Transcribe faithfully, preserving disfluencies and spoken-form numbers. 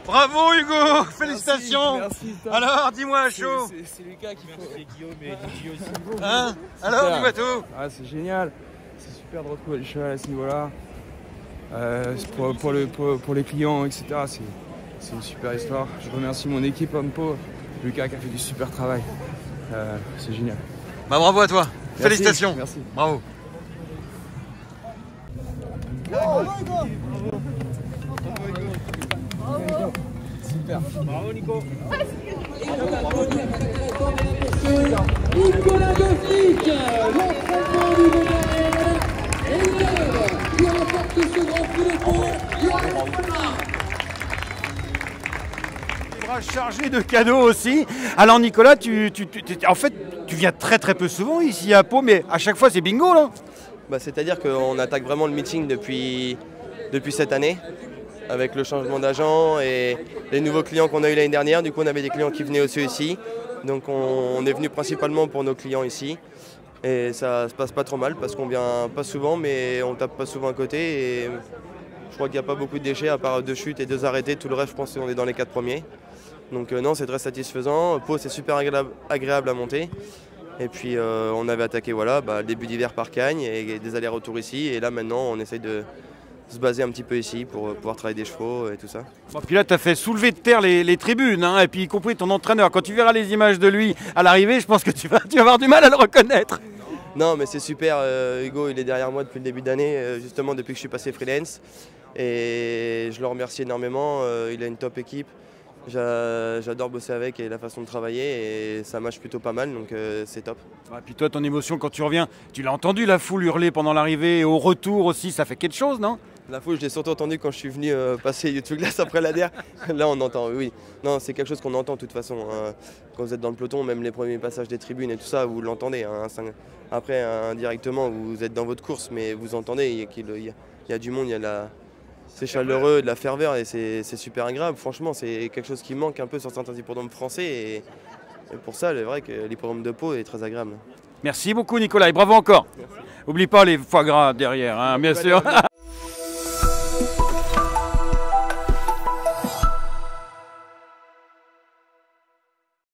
Bravo Hugo, félicitations. Merci, merci, alors, dis-moi à chaud. C'est Lucas qui fait. C'est Guillaume et Gigi aussi. Hein alors, dis-moi tout. Ah, c'est génial. C'est super de retrouver le cheval à ce niveau-là. Euh, pour, pour, le, pour, pour les clients, et cetera. C'est une super histoire. Je remercie mon équipe Ompo, Lucas qui a fait du super travail. Euh, c'est génial. Bah, bravo à toi. Merci, Félicitations. Merci. Bravo. Super. Bravo Nico. Nicolas Gosnick, l'entraînement du Bonnet, et Lève qui remporte ce grand prix de Pau. Chargé de cadeaux aussi. Alors Nicolas, tu, tu, tu, en fait, tu viens très très peu souvent ici à Pau, mais à chaque fois c'est bingo là. Bah, c'est-à-dire qu'on attaque vraiment le meeting depuis, depuis cette année, avec le changement d'agent et les nouveaux clients qu'on a eu l'année dernière. Du coup, on avait des clients qui venaient aussi ici. Donc on, on est venu principalement pour nos clients ici. Et ça se passe pas trop mal parce qu'on vient pas souvent, mais on tape pas souvent à côté. Et je crois qu'il n'y a pas beaucoup de déchets, à part deux chutes et deux arrêtés. Tout le reste, je pense qu'on est dans les quatre premiers. Donc euh, non, c'est très satisfaisant. Pau, c'est super agréable, agréable à monter. Et puis euh, on avait attaqué voilà, bah, le début d'hiver par Cagnes et des allers-retours ici. Et là maintenant, on essaye de se baser un petit peu ici pour pouvoir travailler des chevaux et tout ça. Bon, puis là, tu as fait soulever de terre les, les tribunes, hein, et puis y compris ton entraîneur. Quand tu verras les images de lui à l'arrivée, je pense que tu vas, tu vas avoir du mal à le reconnaître. Non, mais c'est super. Euh, Hugo, il est derrière moi depuis le début d'année, euh, justement depuis que je suis passé freelance. Et je le remercie énormément. Euh, il a une top équipe. J'adore bosser avec et la façon de travailler et ça marche plutôt pas mal, donc euh, c'est top. Et puis toi, ton émotion quand tu reviens, tu l'as entendu la foule hurler pendant l'arrivée et au retour aussi, ça fait quelque chose, non? La foule, je l'ai surtout entendu quand je suis venu euh, passer YouTube Glass après la D E R. Là, on entend, oui. Non, c'est quelque chose qu'on entend de toute façon. Hein. Quand vous êtes dans le peloton, même les premiers passages des tribunes et tout ça, vous l'entendez. Hein. Après, indirectement, vous êtes dans votre course, mais vous entendez qu'il y, y a du monde, il y a la... C'est chaleureux, de la ferveur et c'est super agréable. Franchement, c'est quelque chose qui manque un peu sur certains hippodromes français. Et, et pour ça, c'est vrai que l'hippodrome de Pau est très agréable. Merci beaucoup Nicolas et bravo encore. Merci. Oublie pas les foie gras derrière, hein, bien sûr.